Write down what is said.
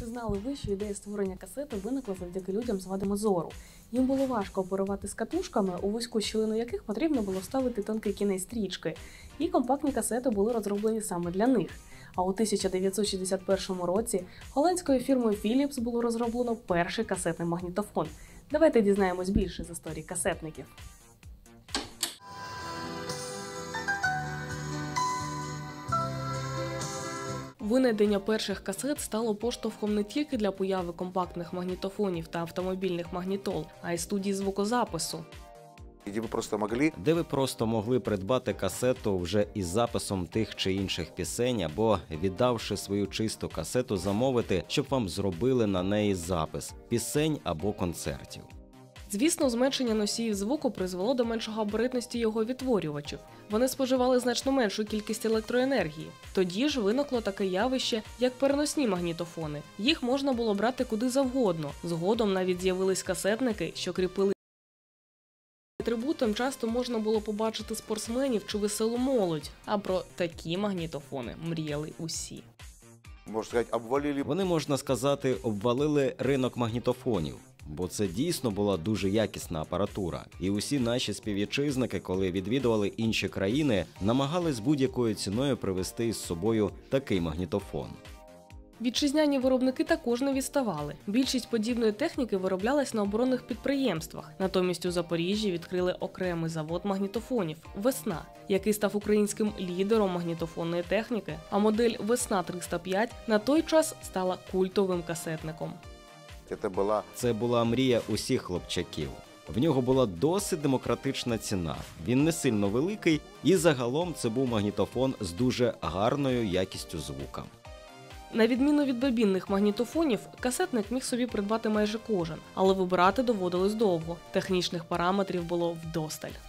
знали ви, що ідея створення касети виникла завдяки людям з вадами зору? Їм було важко оперувати з катушками, у вузьку щілину яких потрібно було вставити тонкий кінець стрічки, і компактні касети були розроблені саме для них. А у 1961 році голландською фірмою Philips було розроблено перший касетний магнітофон. Давайте дізнаємось більше з історії касетників. Винайдення перших касет стало поштовхом не тільки для появи компактних магнітофонів та автомобільних магнітол, а й студій звукозапису. Де ви просто могли придбати касету вже із записом тих чи інших пісень, або, віддавши свою чисту касету, замовити, щоб вам зробили на неї запис пісень або концертів. Звісно, зменшення носіїв звуку призвело до меншогабаритності його відтворювачів. Вони споживали значно меншу кількість електроенергії. Тоді ж виникло таке явище, як переносні магнітофони. Їх можна було брати куди завгодно. Згодом навіть з'явились касетники, що кріпили атрибутом часто можна було побачити спортсменів чи веселу молодь. А про такі магнітофони мріяли усі. Вони, можна сказати, обвалили ринок магнітофонів. Бо це дійсно була дуже якісна апаратура. І усі наші співвітчизники, коли відвідували інші країни, намагались будь-якою ціною привезти із собою такий магнітофон. Вітчизняні виробники також не відставали. Більшість подібної техніки вироблялась на оборонних підприємствах. Натомість у Запоріжжі відкрили окремий завод магнітофонів – «Весна», який став українським лідером магнітофонної техніки, а модель «Весна-305» на той час стала культовим касетником. Це була мрія усіх хлопчаків. В нього була досить демократична ціна, він не сильно великий, і загалом це був магнітофон з дуже гарною якістю звука. На відміну від бобінних магнітофонів, касетник міг собі придбати майже кожен, але вибирати доводилось довго, технічних параметрів було вдосталь.